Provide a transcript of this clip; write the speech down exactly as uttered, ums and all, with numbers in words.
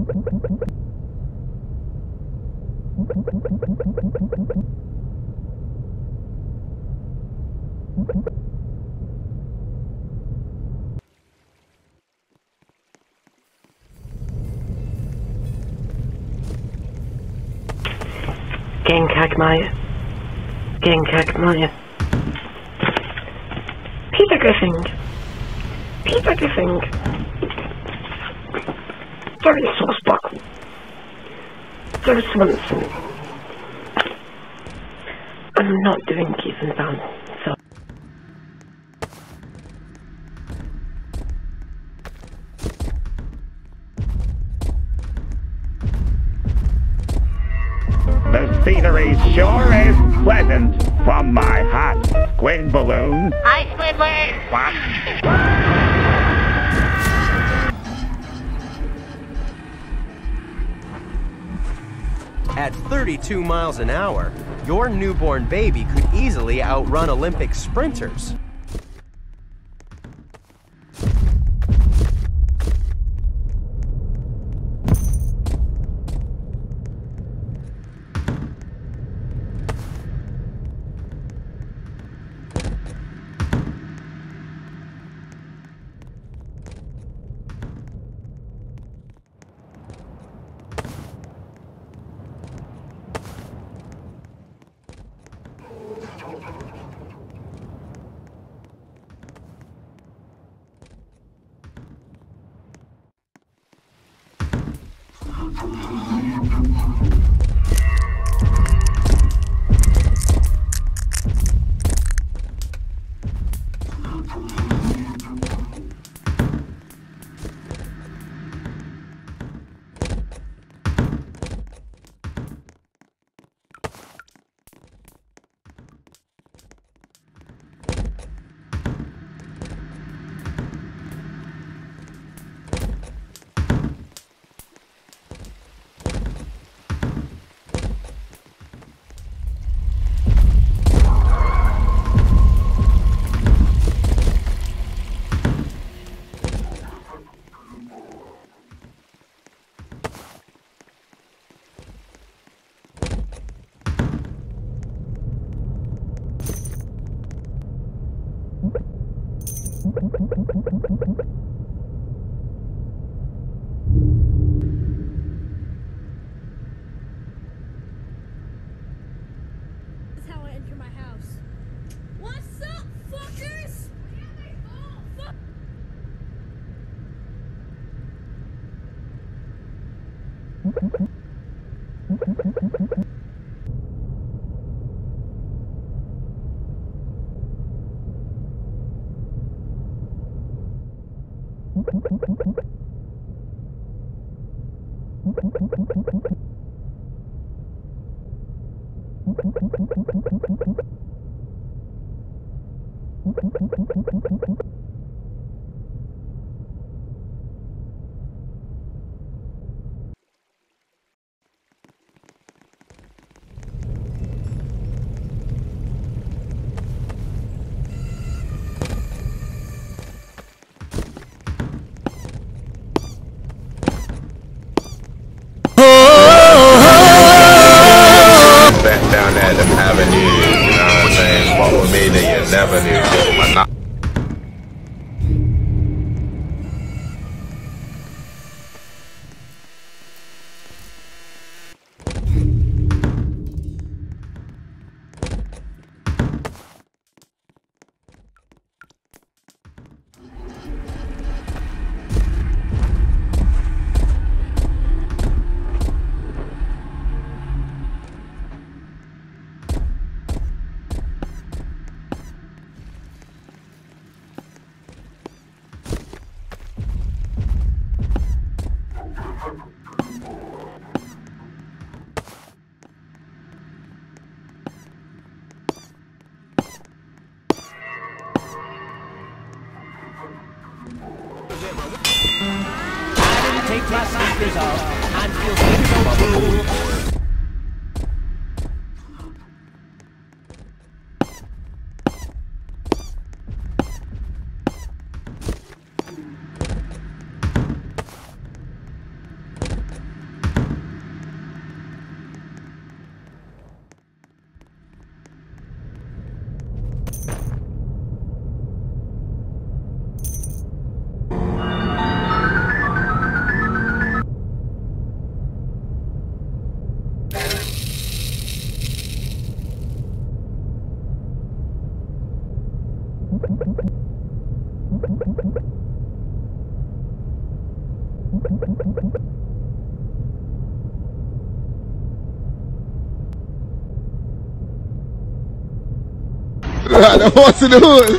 Genkagmeier. Genkagmeier. Peter Griffin. Peter Griffin. Gary Saucebuckle. Gary Swanson. I'm not doing Keith and Down, so. The scenery sure is pleasant from my hot squid balloon. Hi, Squidward! What? At thirty-two miles an hour, your newborn baby could easily outrun Olympic sprinters. This is how I enter my house. What's up, fuckers? Fuck. Down at them avenues, you know what I'm saying? What with me that you never knew. I'm not Take my sneakers off and feel so cool. The horse in the hood.